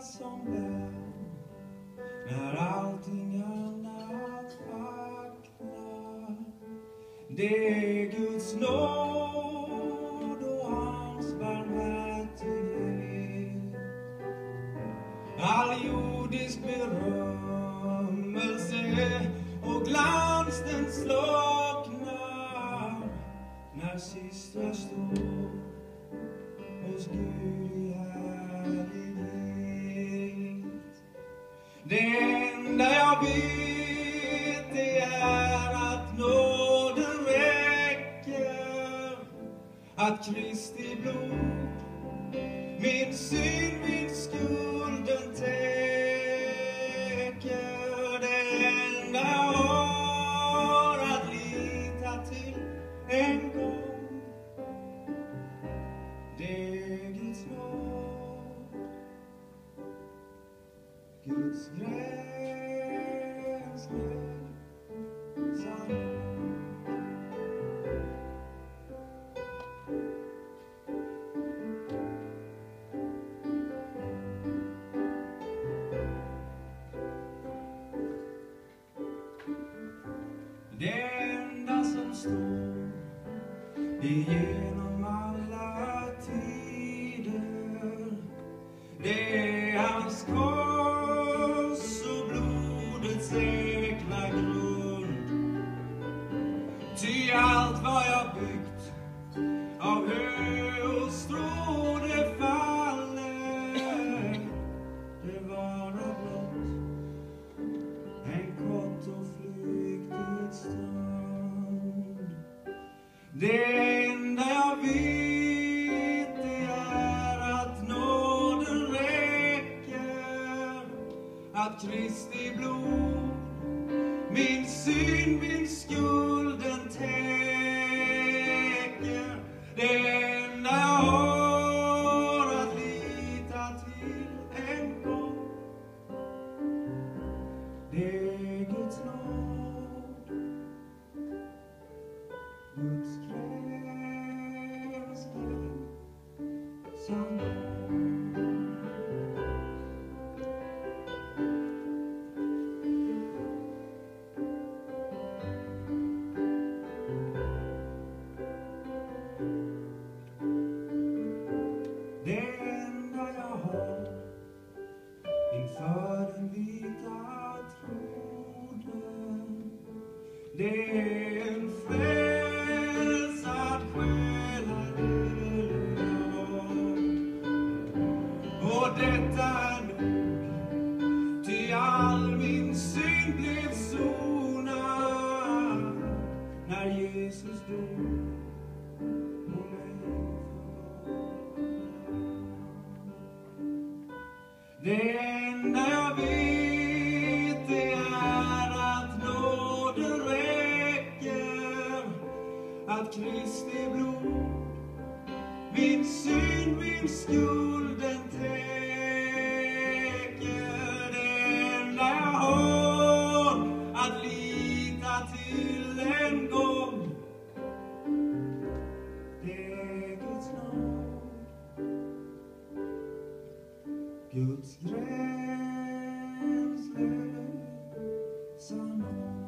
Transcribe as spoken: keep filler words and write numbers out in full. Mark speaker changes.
Speaker 1: som vän när allting annat vacknar. Det är Guds nåd och hans barmhärtighet. All jordisk berömmelse och glans den slocknar när sist jag står hos Gud i härlighet. Det enda jag vet det är att nåden räcker, att Kristi blod min synd, min skulden täcker. Det enda jag har att lita till en gång, det är Guds nåd, Guds gränslösa sanning. Det enda som står igenom alla tider, det är hans kors och blodets äkla grund. Ty allt vad jag byggt av hö och strå det faller, det vara blott en kort och flyktig stund. Det enda jag vet det är att nåden räcker, att Kristi blod min synd, min skulden täcker. Det enda jag har att lita till en gång, det är Guds nåd, Guds gränslösa det enda jag har inför den vita tronen, det är en frälsad själ, halleluja. Och detta är nog, ty all min synd blev sonad när Jesus dog. Det enda jag vet det är att nåden räcker, att Kristi blod min synd, min skulden täcker. Det enda jag har att lita till en gång, det är Guds nåd, Guds gränslösa nåd.